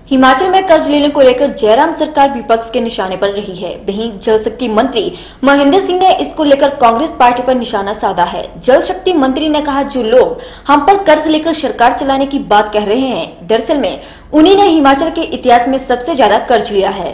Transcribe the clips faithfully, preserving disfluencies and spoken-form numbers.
हिमाचल में कर्ज लेने को लेकर जयराम सरकार विपक्ष के निशाने पर रही है। वहीं जल शक्ति मंत्री महेंद्र सिंह ने इसको लेकर कांग्रेस पार्टी पर निशाना साधा है। जल शक्ति मंत्री ने कहा, जो लोग हम पर कर्ज लेकर सरकार चलाने की बात कह रहे हैं, दरअसल में उन्हीं ने हिमाचल के इतिहास में सबसे ज्यादा कर्ज लिया है।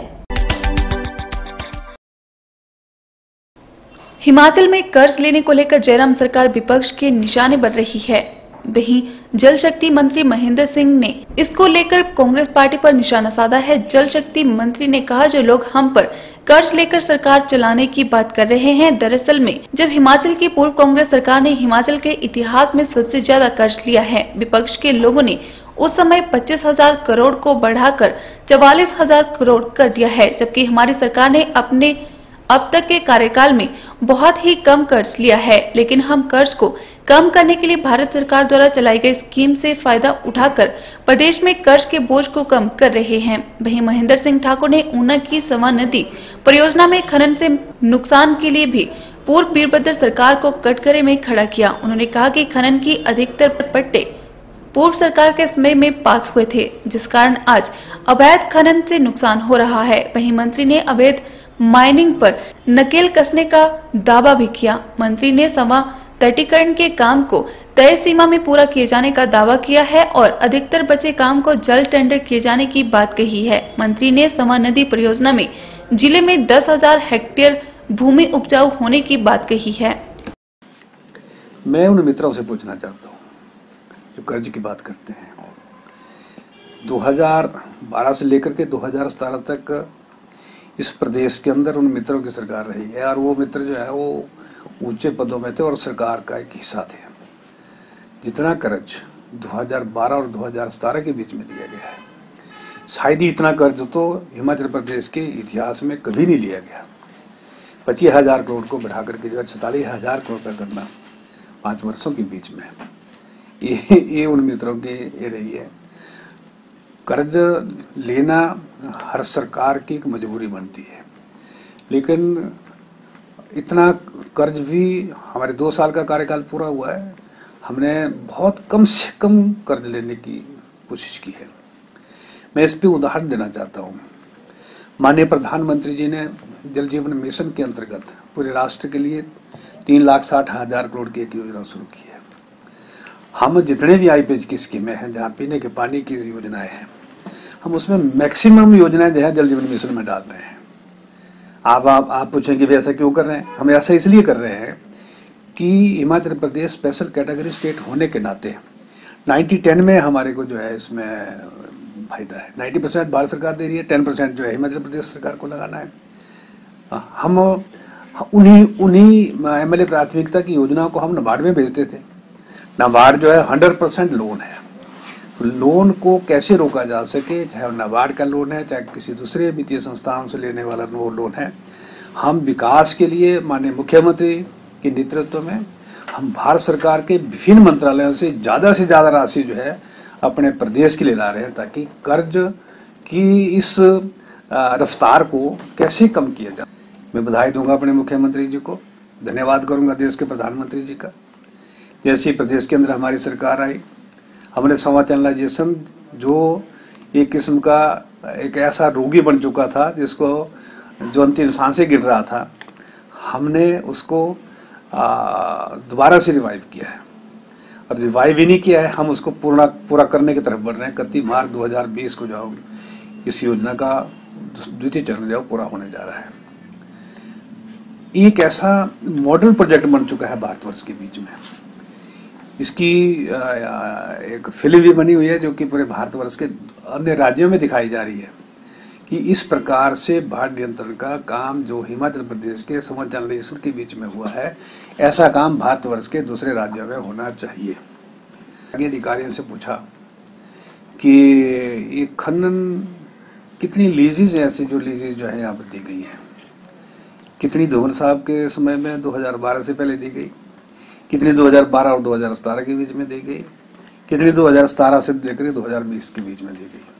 हिमाचल में कर्ज लेने को लेकर जयराम सरकार विपक्ष के निशाने पर रही है। वहीं जल शक्ति मंत्री महेंद्र सिंह ने इसको लेकर कांग्रेस पार्टी पर निशाना साधा है। जल शक्ति मंत्री ने कहा, जो लोग हम पर कर्ज लेकर सरकार चलाने की बात कर रहे हैं, दरअसल में जब हिमाचल की पूर्व कांग्रेस सरकार ने हिमाचल के इतिहास में सबसे ज्यादा कर्ज लिया है। विपक्ष के लोगों ने उस समय पच्चीस हजार करोड़ को बढ़ाकर चवालीस हजार करोड़ कर दिया है, जबकि हमारी सरकार ने अपने अब तक के कार्यकाल में बहुत ही कम कर्ज लिया है। लेकिन हम कर्ज को कम करने के लिए भारत सरकार द्वारा चलाई गई स्कीम से फायदा उठाकर प्रदेश में कर्ज के बोझ को कम कर रहे हैं। वहीं महेंद्र सिंह ठाकुर ने ऊना की सवा नदी परियोजना में खनन से नुकसान के लिए भी पूर्व वीरभद्र सरकार को कटघरे में खड़ा किया। उन्होंने कहा कि खनन की अधिकतर पट्टे पूर्व सरकार के समय में पास हुए थे, जिस कारण आज अवैध खनन से नुकसान हो रहा है। वहीं मंत्री ने अवैध माइनिंग पर नकेल कसने का दावा भी किया। मंत्री ने सवा तटीकरण के काम को तय सीमा में पूरा किए जाने का दावा किया है और अधिकतर बचे काम को जल्द टेंडर किए जाने की बात कही है। मंत्री ने सवा नदी परियोजना में जिले में दस हजार हेक्टेयर भूमि उपजाऊ होने की बात कही है। मैं उन मित्रों से पूछना चाहता हूँ जो कर्ज की बात करते हैं, दो हज़ार बारह से लेकर के दो हज़ार सत्रह तक इस प्रदेश के अंदर उन मित्रों की सरकार रही है और वो मित्र जो है वो ऊंचे पदों में थे और सरकार का एक हिस्सा थे। जितना कर्ज दो हज़ार बारह और दो हज़ार सत्रह के बीच में लिया गया है, शायद ही इतना कर्ज तो हिमाचल प्रदेश के इतिहास में कभी नहीं लिया गया। पच्चीस हजार करोड़ को बढ़ा करके जो है सैंतालीस हजार करोड़ का करना पाँच वर्षों के बीच में, ये ये उन मित्रों की ये रही है। कर्ज लेना हर सरकार की एक मजबूरी बनती है, लेकिन इतना कर्ज भी हमारे दो साल का कार्यकाल पूरा हुआ है, हमने बहुत कम से कम कर्ज लेने की कोशिश की है। मैं इस पे उदाहरण देना चाहता हूँ। माननीय प्रधानमंत्री जी ने जल जीवन मिशन के अंतर्गत पूरे राष्ट्र के लिए तीन लाख साठ हजार करोड़ की एक योजना शुरू की है। हम जितने भी आई पेज की स्कीमें हैं, जहाँ पीने के पानी की योजनाएं हैं, हम उसमें मैक्सिमम योजनाएं जो है जल जीवन मिशन में डाल रहे हैं। आप आप आप पूछेंगे भी ऐसा क्यों कर रहे हैं? हम ऐसा इसलिए कर रहे हैं कि Himachal Pradesh special category state होने के नाते नाइन्टी टेन में हमारे को जो है इसमें फायदा है। नाइन्टी परसेंट भारत सरकार दे रही है, टेन परसेंट जो है हिमाचल प्रदेश सरकार को लगाना है। हम उन्हीं उन्हीं एम एल ए प्राथमिकता की योजनाओं को हम नाबार्ड में भेजते थे। नाबार्ड जो है हंड्रेड परसेंट लोन है, तो लोन को कैसे रोका जा सके, चाहे नाबार्ड का लोन है चाहे किसी दूसरे वित्तीय संस्थाओं से लेने वाला लोन है, हम विकास के लिए माननीय मुख्यमंत्री के नेतृत्व में हम भारत सरकार के विभिन्न मंत्रालयों से ज़्यादा से ज़्यादा राशि जो है अपने प्रदेश के लिए ला रहे हैं, ताकि कर्ज की इस रफ्तार को कैसे कम किया जाए। मैं बधाई दूंगा अपने मुख्यमंत्री जी को, धन्यवाद करूंगा देश के प्रधानमंत्री जी का। जैसे प्रदेश के अंदर हमारी सरकार आई, हमने समा चैनलाइजेशन जो एक किस्म का एक ऐसा रोगी बन चुका था जिसको जो अंतिम सांसें गिर रहा था, हमने उसको दोबारा से रिवाइव किया है। और रिवाइव ही नहीं किया है, हम उसको पूरा पूरा करने की तरफ बढ़ रहे हैं। इकतीस मार्च दो हज़ार बीस को जाओ इस योजना का द्वितीय चरण जाओ पूरा होने जा रहा है। एक ऐसा मॉडल प्रोजेक्ट बन चुका है भारतवर्ष के बीच में। इसकी एक फिल्म भी बनी हुई है जो कि पूरे भारतवर्ष के अन्य राज्यों में दिखाई जा रही है कि इस प्रकार से बाढ़ नियंत्रण का काम जो हिमाचल प्रदेश के समा चैनलाइजेशन के बीच में हुआ है, ऐसा काम भारतवर्ष के दूसरे राज्यों में होना चाहिए। आगे अधिकारियों से पूछा कि ये खनन कितनी लीजेज हैं, ऐसे जो लीजेज जो है यहाँ पर दी गई हैं, कितनी धूमर साहब के समय में दो हज़ार बारह से पहले दी गई, कितनी दो हज़ार बारह और दो हज़ार सत्रह के बीच में दी गई, कितनी दो हज़ार सत्रह से लेकर दो हज़ार बीस के बीच में दी गई।